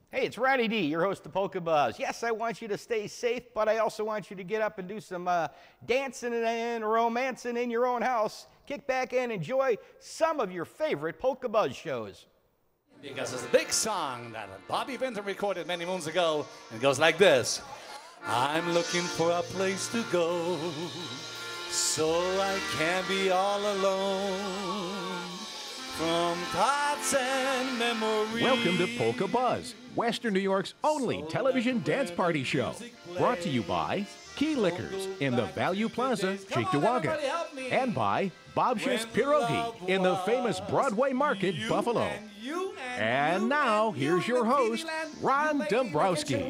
Hey, it's Ronnie D, your host of Polka Buzz. Yes, I want you to stay safe, but I also want you to get up and do some dancing and romancing in your own house. Kick back and enjoy some of your favorite Polka Buzz shows. Because it's a big song that Bobby Vinton recorded many moons ago, and it goes like this. I'm looking for a place to go, so I can't be all alone. From thoughts and memories. Welcome to Polka Buzz, Western New York's only television dance party show. Brought to you by Key Liquors in the Value Plaza, Cheektowaga. And by Bobsh's Pierogi in the famous Broadway Market, Buffalo. And now, here's your host, Ron Dombrowski.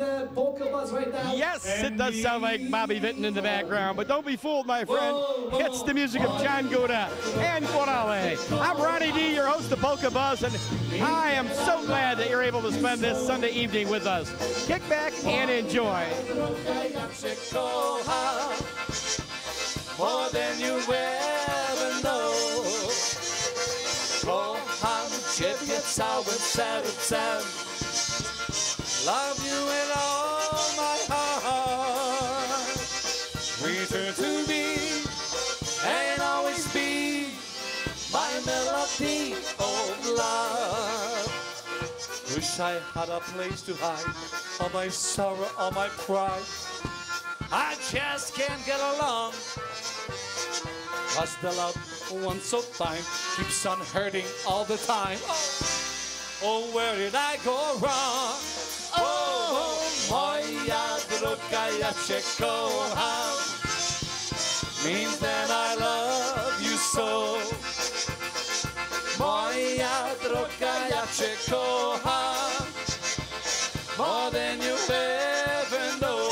Yes, it does sound like Bobby Vinton in the background, but don't be fooled, my friend. It's the music of John Gouda and Corale. I'm Ronnie D, your host of Polka Buzz, and I am so glad that you're able to spend this Sunday evening with us. Kick back and enjoy. More than you ever know. Kocham Ciebie całym sercem. Love you with all my heart. Return to me and always be my melody of love. Wish I had a place to hide all my sorrow, all my pride. I just can't get along. Cause the love one so fine keeps on hurting all the time. Oh, where did I go wrong? Oh, moja droga, ja cię kocham. Means that I love you so. Moja droga, ja cię kocham. More than you ever know.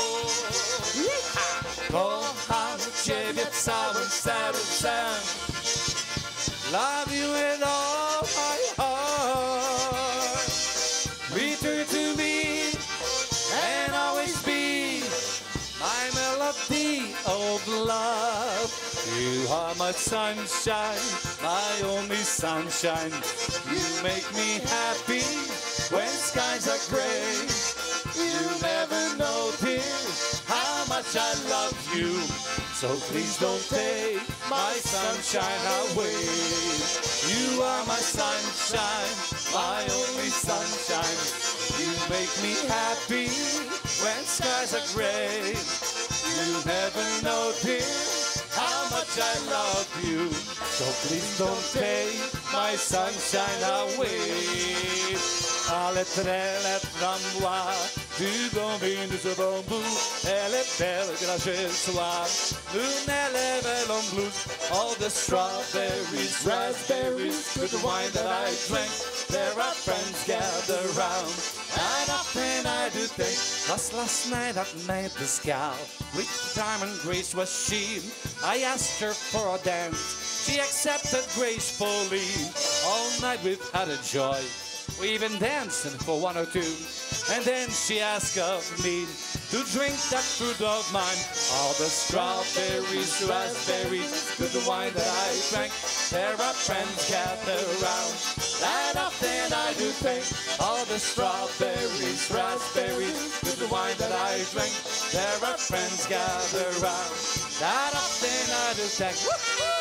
Kocham Ciebie całym sercem. Love you with all my heart. Return to me and always be my melody of love. You are my sunshine, my only sunshine. You make me happy when skies are gray. You never notice how much I love you. So please don't take my sunshine away. You are my sunshine, my only sunshine. You make me happy when skies are gray. You never notice how much I love you. So please don't take my sunshine away. Ale trele framboise, du bon vin de ce bon bout. Elle est belle, gracieuseoise, une élève en blues. All the strawberries, raspberries, good wine that I drank. There are friends gathered round, and often I do think. Last night I made the scout, with diamond grace was she. I asked her for a dance, she accepted gracefully. All night we've had a joy. We even dancing for one or two. And then she asked of me to drink that fruit of mine. All the strawberries, raspberries, good wine that I drank. There are friends gathered round. That often I do think. All the strawberries, raspberries, good wine that I drank. There are friends gathered round. That often I do think. Woo-hoo!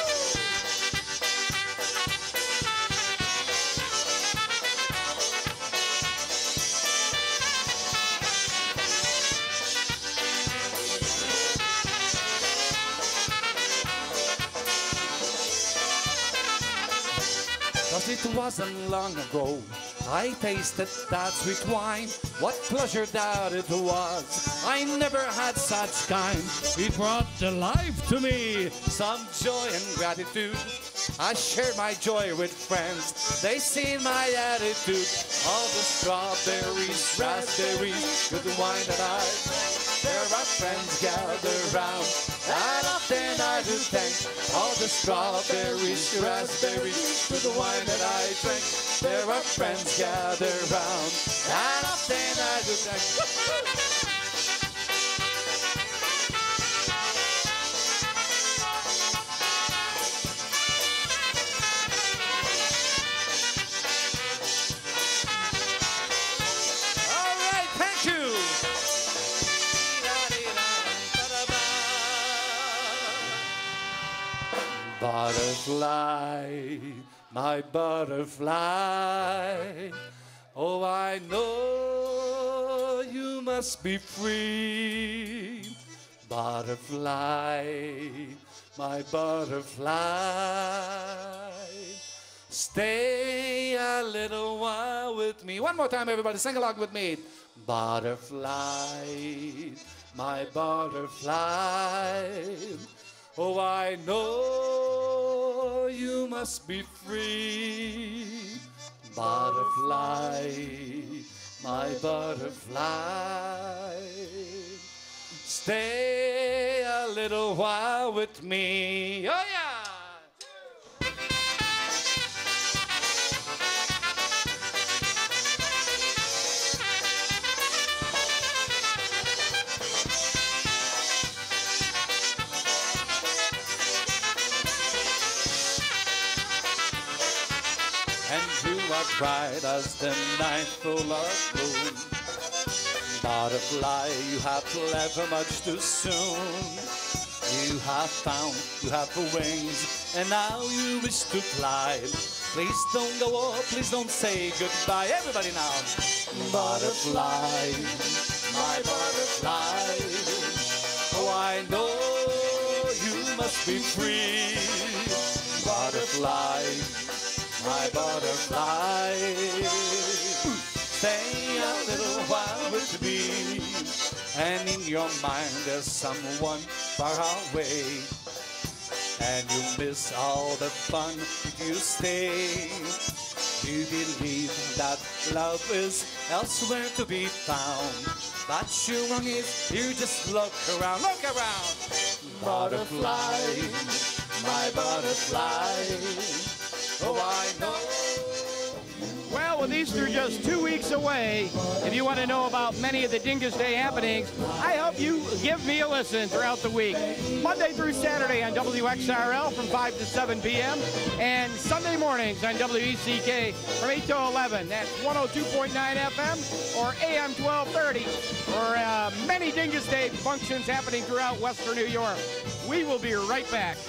Cause it wasn't long ago I tasted that sweet wine. What pleasure that it was. I never had such kind. It brought to life to me some joy and gratitude. I shared my joy with friends. They seen my attitude. All the strawberries, raspberries, good wine that I drank. There are friends gathered round. That often I do thank. All the strawberries, raspberries, good wine that I drank. There are friends gathered round. That often I do thank. Butterfly, my butterfly. Oh, I know you must be free. Butterfly, my butterfly. Stay a little while with me. One more time, everybody, sing along with me. Butterfly, my butterfly. Oh, I know you must be free. Butterfly, my butterfly. Stay a little while with me. Oh, yeah! And you are bright as the night full of moon. Butterfly, you have left much too soon. You have wings, and now you wish to fly. Please don't go up, please don't say goodbye. Everybody now. Butterfly, my butterfly. Oh, I know you must be free. Butterfly, my butterfly. Stay a little while with me, and in your mind there's someone far away, and you miss all the fun if you stay. You believe that love is elsewhere to be found, but you're wrong if you just look around. Look around. Butterfly, my butterfly. Oh, I know. Well, with Easter just 2 weeks away, if you want to know about many of the Dingus Day happenings, I hope you give me a listen throughout the week. Monday through Saturday on WXRL from 5 to 7 p.m. and Sunday mornings on WECK from 8 to 11. That's 102.9 FM or AM 1230 for many Dingus Day functions happening throughout Western New York. We will be right back.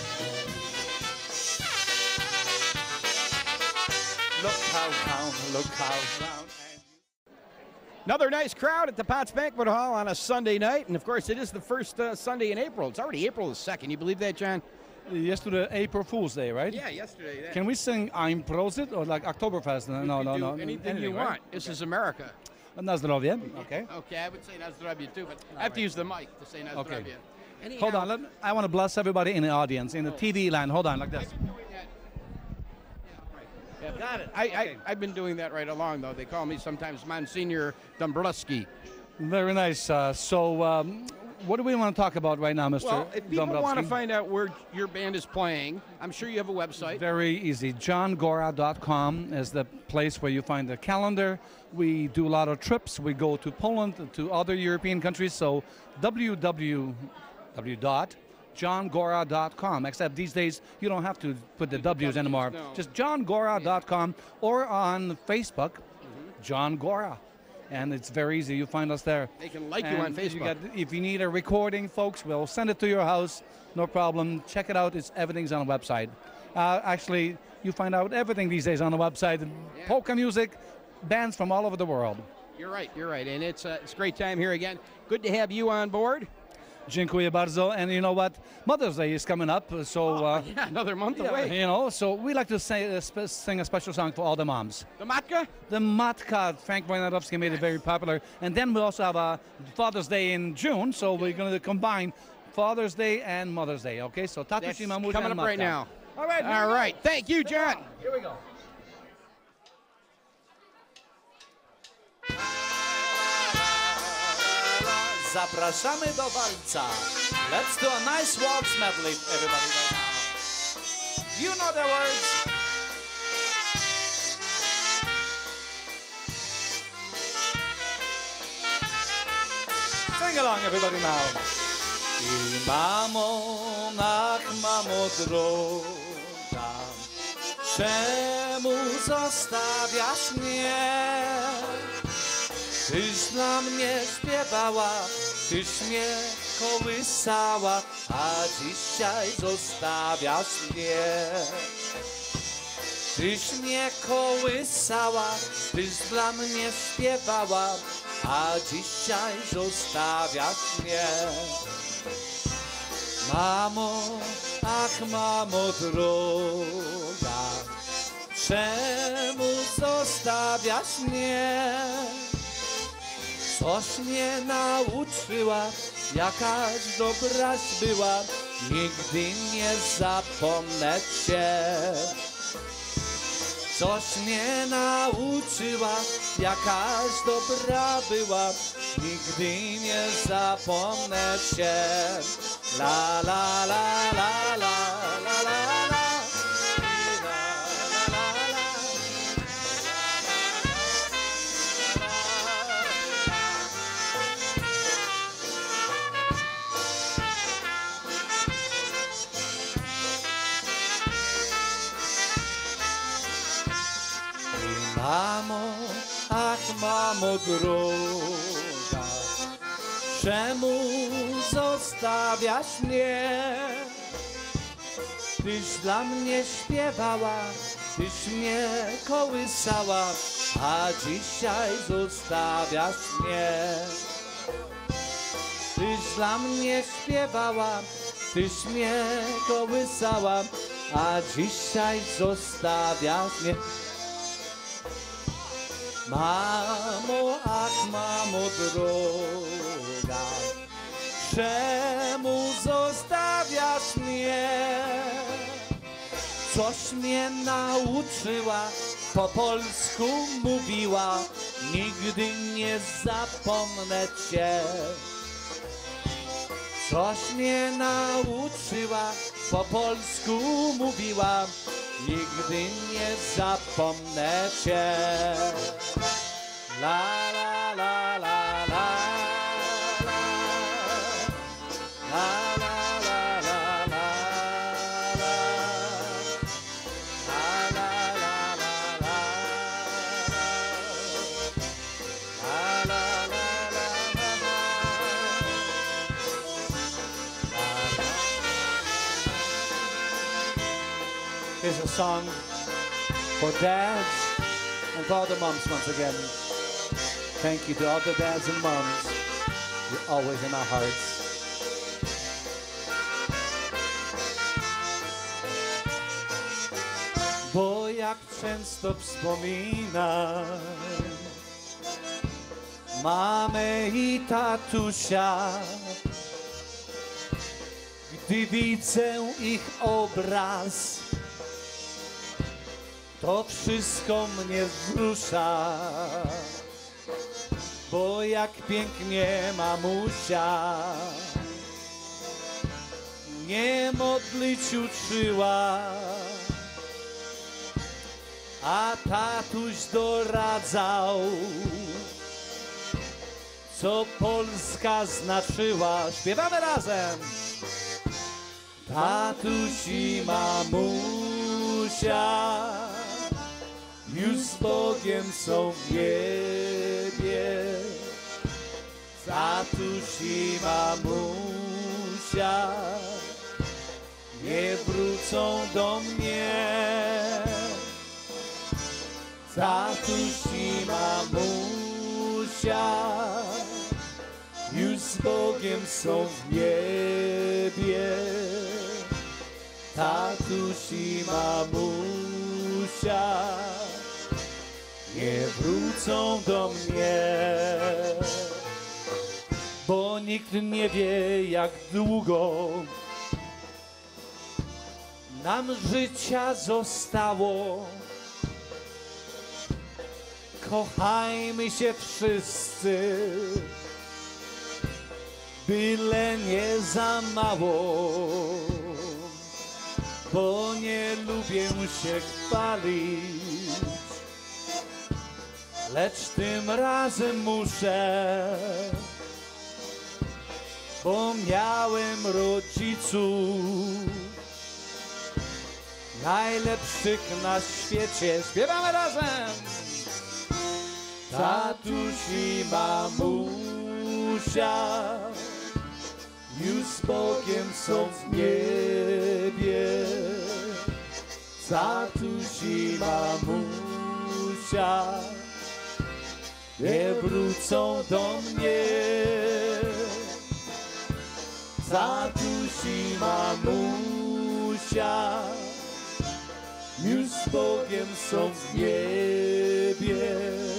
Look how round. Another nice crowd at the Potts Banquet Hall on a Sunday night, and of course it is the first Sunday in April. It's already April the 2nd. You believe that, John? Yesterday, April Fool's Day, right? Yeah, yesterday. Can we sing I'm Prosit or like Oktoberfest? No. Anything you want. Right? This is America. Nazdrovje. Okay. Okay, I would say Nazdrovje too, but I have to use the mic to say Nazdrovje. Okay. Anyhow, hold on. I want to bless everybody in the audience, in the TV land. Hold on, like this. Yeah, got it. I've been doing that right along, though. They call me sometimes Monsignor Dombrowski. Very nice. What do we want to talk about right now, Mr. Well, if people Dombrowski? want to find out where your band is playing, I'm sure you have a website. Very easy. JohnGora.com is the place where you find the calendar. We do a lot of trips. We go to Poland, to other European countries. So www.johngora.com. Except these days, you don't have to put the W's anymore. No. Just johngora.com or on Facebook, John Gora. And it's very easy. You find us there. They can like you on Facebook. If you need a recording, folks, we'll send it to your house. No problem. Check it out. Everything's on the website. Actually, you find out everything these days on the website. Yeah. Polka music, bands from all over the world. You're right. And it's a great time here again. Good to have you on board. Dziękuję bardzo. And you know what? Mother's Day is coming up. So yeah, another month away. You know, so we like to sing a special song for all the moms. The Matka? The Matka. Frank Wojnarowski made it very popular. And then we also have a Father's Day in June. So we're going to combine Father's Day and Mother's Day. Okay, so Tatusi Mamusia coming up Matka. right now. All right. All right. Thank you, John. Here we go. Zapraszamy do walca. Let's do a nice waltz medley, everybody, right now. You know the words. Sing along, everybody, now. I mamo, ach, mamo droga, czemu zostawiasz mnie? Tyś dla mnie śpiewała, tyś mnie kołysała, a dzisiaj zostawiasz mnie. Tyś mnie kołysała, tyś dla mnie śpiewała, a dzisiaj zostawiasz mnie. Mamo, ach mamo droga, czemu zostawiasz mnie? Coś mnie nauczyła, jakaś dobraś była, nigdy nie zapomnę cię. Coś mnie nauczyła, jakaś dobra była, nigdy nie zapomnę cię. La la la la la la la la. Mamo, ach mamo droga, czemu zostawiasz mnie? Tyś dla mnie śpiewała, tyś mnie kołysała, a dzisiaj zostawiasz mnie. Tyś dla mnie śpiewała, tyś mnie kołysała, a dzisiaj zostawiasz mnie. Mamo, ach mamo droga, czemu zostawiasz mnie? Coś mnie nauczyła, po polsku mówiła, nigdy nie zapomnę cię. Coś mnie nauczyła, po polsku mówiła, nigdy nie zapomnę cię. La la la la la la la la la la la Here's a song for dads and for all the moms once again. Thank you to all the dads and moms. You're always in our hearts. Bo jak często wspominam mamę i tatusia, gdy widzę ich obraz, to wszystko mnie wzrusza. Bo jak pięknie mamusia mnie modlić uczyła, a tatuś doradzał, co Polska znaczyła. Śpiewamy razem! Tatuś i mamusia już z Bogiem są w niebie. Tatuś i mamusia nie wrócą do mnie. Tatuś i mamusia już z Bogiem są w niebie. Tatuś i mamusia nie wrócą do mnie. Bo nikt nie wie, jak długo nam życia zostało. Kochajmy się wszyscy, byle nie za mało. Bo nie lubię się chwalić, lecz tym razem muszę, bo miałem rodziców najlepszych na świecie. Śpiewamy razem! Tatuś i mamusia już Bogiem są w niebie. Tatusi, mamusia nie wrócą do mnie. Tatusi, mamusia już z Bogiem są w niebie.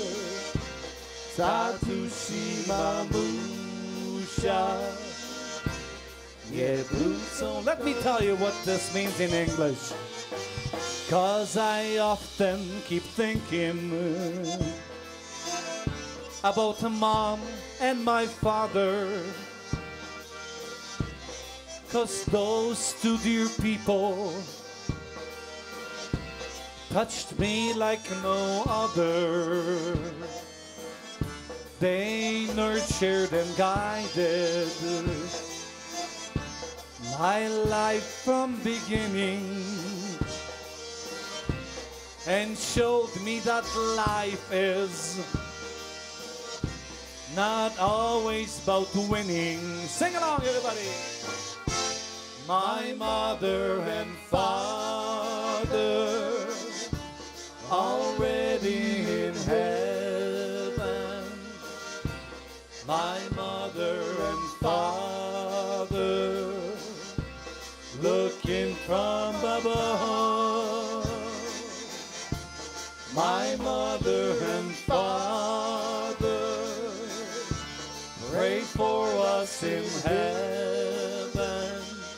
Tatusi, mamusia nie wrócą. Let me tell you what this means in English, 'cause I often keep thinking about mom and my father, 'cause those two dear people touched me like no other. They nurtured and guided my life from beginning, and showed me that life is not always about winning. Sing along, everybody. My mother and father already in heaven. My mother and father looking from above. My mother and father pray for us in heaven.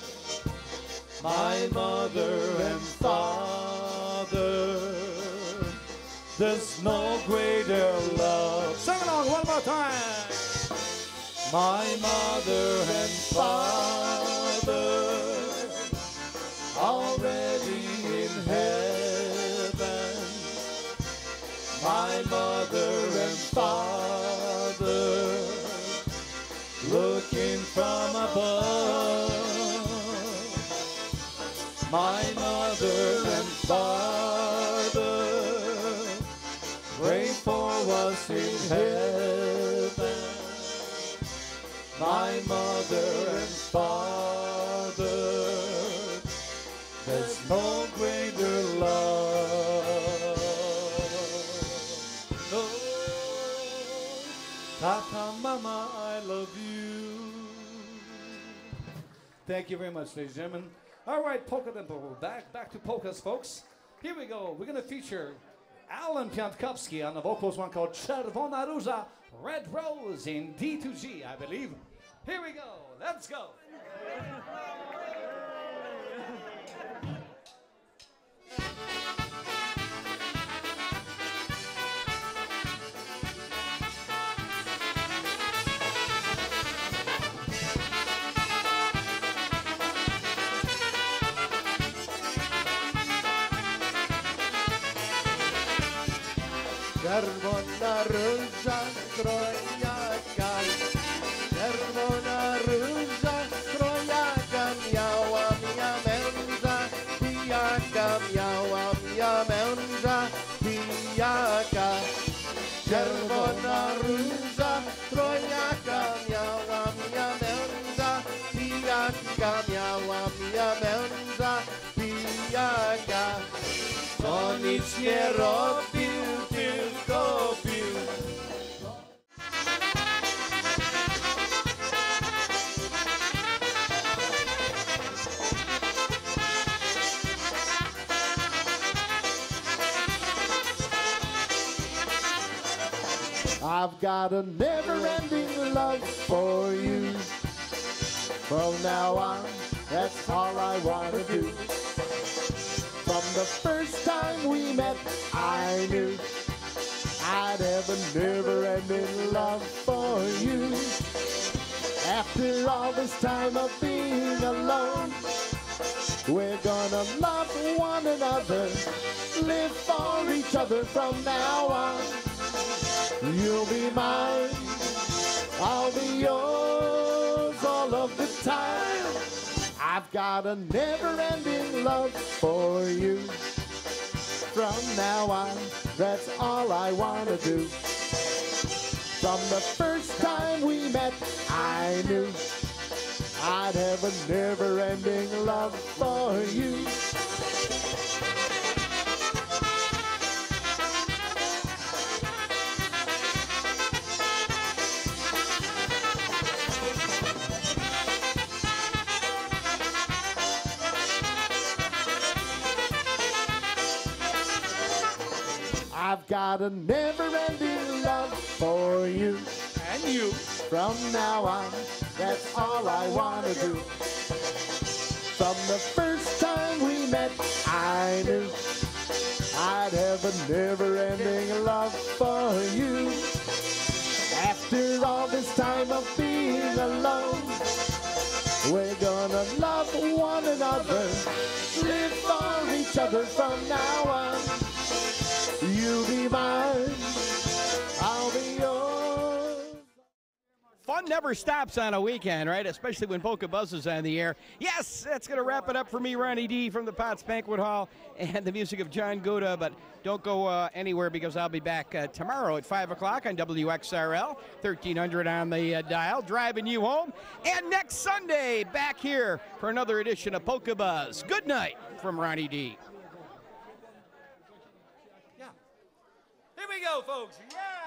My mother and father, there's no greater love. Sing along one more time. My mother and father already in heaven. My mother and father looking from above. My mother and father pray for us in heaven. My mother and father, there's no greater love. No, Tata, Mama, I love you. Thank you very much, ladies and gentlemen. All right, polka tempo, back to polkas, folks. Here we go. We're going to feature Alan Piątkowski on the vocals, one called Czerwona Róża, Red Rose in D2G, I believe. Here we go. Let's go. Czerwona róża strojaka, czerwona róża strojaka, miała ja męża pijaka, miała ja męża pijaka. Czerwona róża strojaka, miała ja męża pijaka, miała ja męża pijaka. To nic nie robił, tylko pił. I've got a never-ending love for you. From now on, that's all I want to do. From the first time we met, I knew I'd have a never-ending love for you. After all this time of being alone, we're gonna love one another, live for each other from now on. You'll be mine, I'll be yours all of the time. I've got a never-ending love for you. From now on, that's all I want to do. From the first time we met, I knew I'd have a never-ending love for you. I've got a never-ending love for you. And you. From now on, that's all I want to do. From the first time we met, I knew I'd have a never-ending love for you. After all this time of being alone, we're gonna love one another, live for each other from now on. You'll be mine, I'll be yours. Fun never stops on a weekend, right? Especially when Polka Buzz is on the air. Yes, that's going to wrap it up for me, Ronnie D. from the Potts Banquet Hall and the music of John Gouda. But don't go anywhere because I'll be back tomorrow at 5 o'clock on WXRL, 1300 on the dial, driving you home. And next Sunday, back here for another edition of Polka Buzz. Good night from Ronnie D. Here we go, folks. Yeah!